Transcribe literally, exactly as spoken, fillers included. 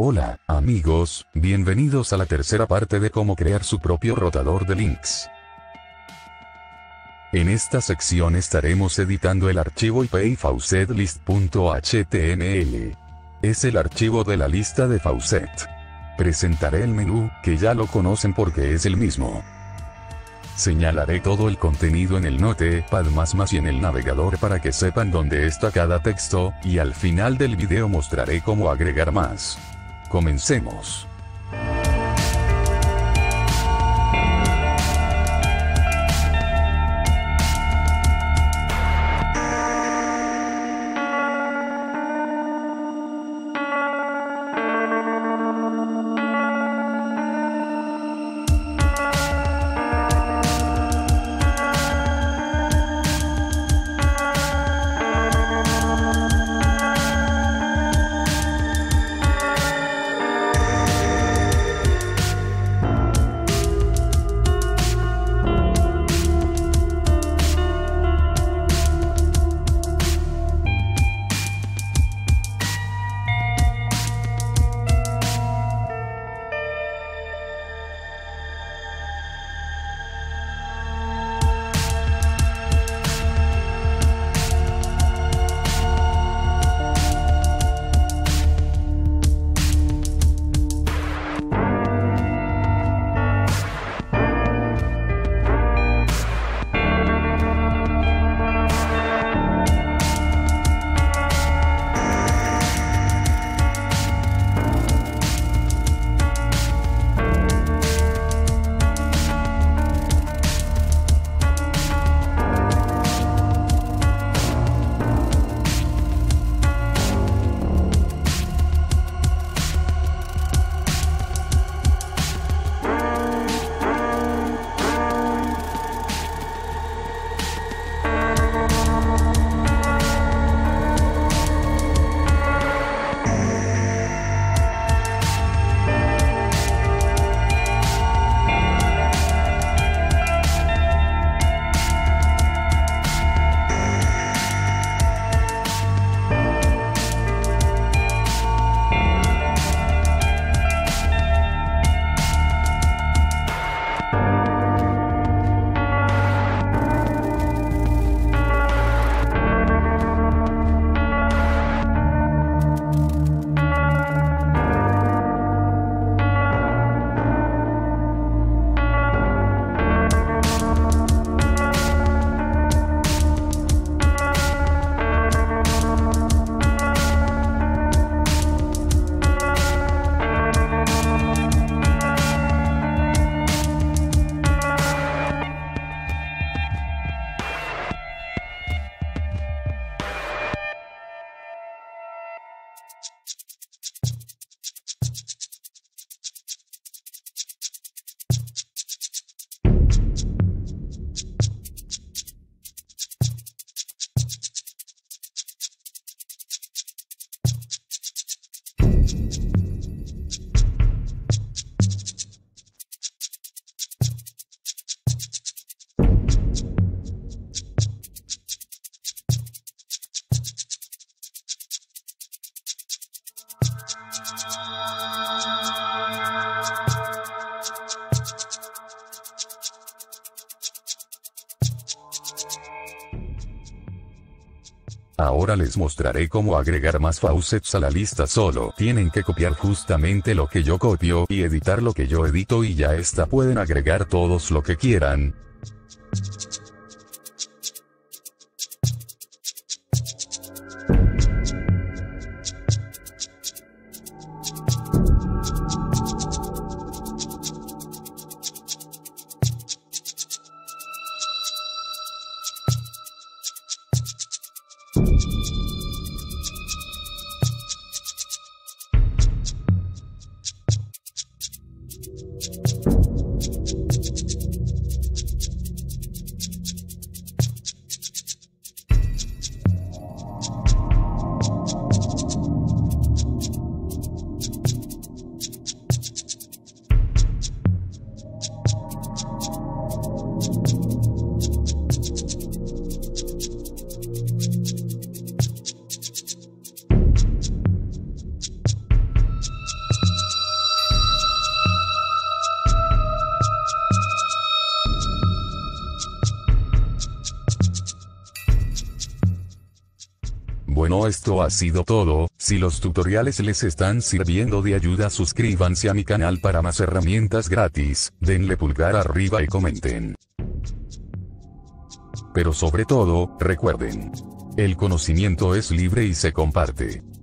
Hola, amigos, bienvenidos a la tercera parte de cómo crear su propio rotador de links. En esta sección estaremos editando el archivo I P faucetlist punto H T M L. Es el archivo de la lista de Faucet. Presentaré el menú, que ya lo conocen porque es el mismo. Señalaré todo el contenido en el Notepad más más y en el navegador para que sepan dónde está cada texto, y al final del video mostraré cómo agregar más. Comencemos. Ahora les mostraré cómo agregar más faucets a la lista. Solo tienen que copiar justamente lo que yo copio y editar lo que yo edito y ya está. Pueden agregar todos lo que quieran. Bueno, esto ha sido todo. Si los tutoriales les están sirviendo de ayuda, suscríbanse a mi canal para más herramientas gratis, denle pulgar arriba y comenten. Pero sobre todo, recuerden, el conocimiento es libre y se comparte.